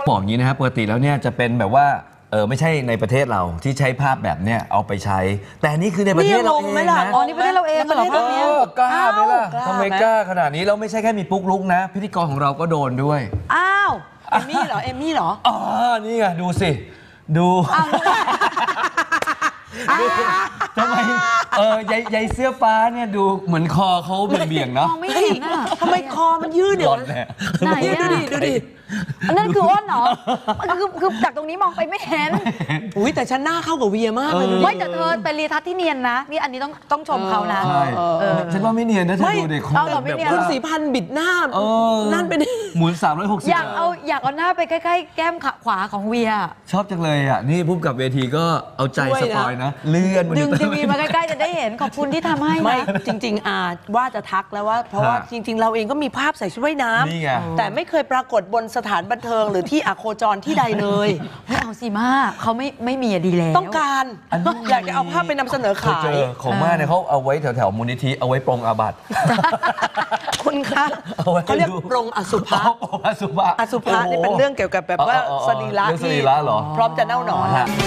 บอกอย่างนี้นะครับปกติแล้วเนี่ยจะเป็นแบบว่าไม่ใช่ในประเทศเราที่ใช้ภาพแบบเนี้ยเอาไปใช้แต่นี่คือในประเทศเราเองนะอ๋อนี่ประเทศเราเองเหรอภาพนี้กล้าไหมล่ะทำไมกล้าขนาดนี้แล้วไม่ใช่แค่มีปุ๊กลุกนะพิธีกรของเราก็โดนด้วยอ้าวเอมมี่เหรออ๋อนี่ไงดูสิดูทำไมยายเสื้อฟ้าเนี่ยดูเหมือนคอเขาเบี่ยงๆเนาะมองไม่เห็นอ่ะทำไมคอมันยืดเดี๋ยวไหนดูดิอันนั้นคืออ้นเหรอคือจากตรงนี้มองไปไม่เห็นอุ้ยแต่ฉันหน้าเข้ากับเวียมากเลยไม่แต่เธอเป็นรีทัศน์ที่เนียนนะนี่อันนี้ต้องชมเขานะใช่ฉันว่าไม่เนียนนะเธอดูเด็กเขาแบบคุณสีพันบิดหน้านั่นเป็นหมุน360 อยากเอาหน้าไปใกล้ๆแก้มขวาของเวียชอบจังเลยอ่ะนี่พุ่มกับเวทีก็เอาใจสปอยนะเลื่อนดึงทีวีมาใกล้ๆจะได้เห็นขอบคุณที่ทำให้ไม่จริงๆว่าจะทักแล้วว่าเพราะว่าจริงๆเราเองก็มีภาพใส่ชุดว่ายน้ำแต่ไม่เคยปรากฏบนสถานบันเทิงหรือที่อโคจรที่ใดเลยไม่เอาสิมาเขาไม่มีดีแล้วต้องการอยากจะเอาภาพไปนำเสนอขายของมาเนี่ยเขาเอาไว้แถวมูลนิธิเอาไว้ปรงอาบัติคุณคะเขาเรียกปรงอสุภะอสุภะนี่เป็นเรื่องเกี่ยวกับแบบว่าสรีระที่พร้อมจะเน่าหนอน